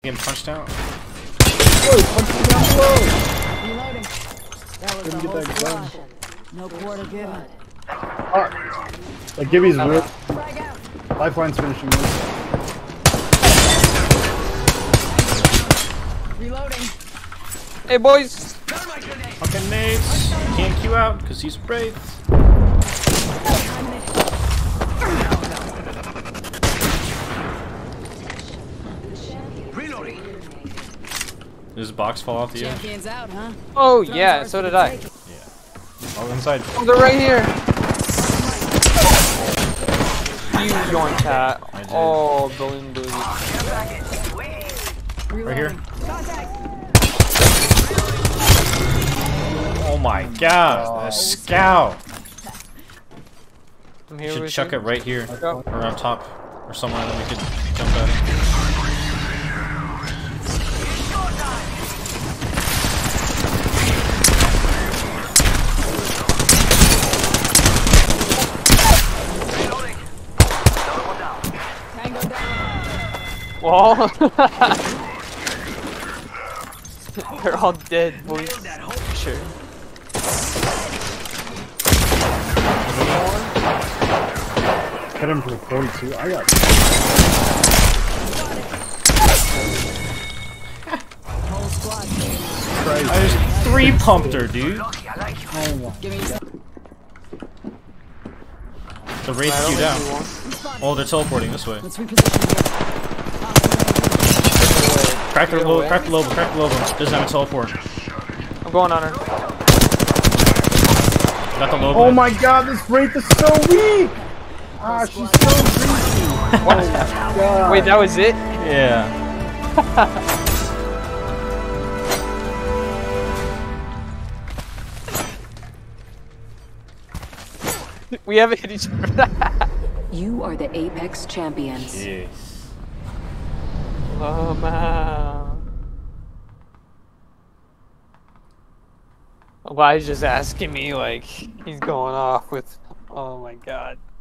Getting punched out. Whoa, punch me down below! Reloading. That was the whole squad. No quarter given. Like Gibby's real. Frag out. Lifeline's finishing this. Reloading. Hey boys! Fucking nades. Can't queue out because he's brave. Does this box fall off the edge? Champions out, huh? Oh yeah, so did I. Yeah. Oh, inside. Oh, they're right here! You joined chat. I did. Oh, balloon booty. Right here. Contact. Oh my god, the scout! I'm You here should with chuck you. it right here, Go. or on top, or somewhere, and then we could jump at it. Tango down. Wall. They're all dead, boys. Sure. Hit him for 42. I got. Whole squad. Crazy. I just 3-pumped her, dude. Oh Give me some. The race you down. Oh, they're teleporting this way. Let's reposition here. Crack the lobe, crack the lobe, crack the lobe. Doesn't have a teleport. I'm going on her. Got the lobe. Oh my god, this Wraith is so weak! Ah, she's so greasy! Oh my god. Wait, that was it? Yeah. We haven't hit each other. You are the Apex champions. Yes. Oh man. Elijah's asking me like he's going off with. Oh my god.